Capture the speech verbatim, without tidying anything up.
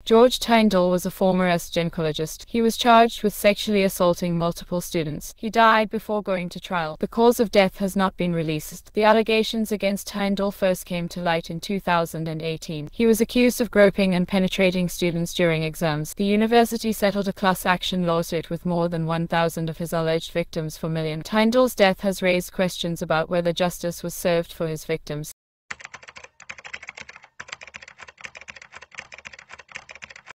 George Tyndall was a former gynecologist. He was charged with sexually assaulting multiple students. He died before going to trial. The cause of death has not been released. The allegations against Tyndall first came to light in two thousand eighteen. He was accused of groping and penetrating students during exams. The university settled a class action lawsuit with more than one thousand of his alleged victims for million. Tyndall's death has raised questions about whether justice was served for his victims.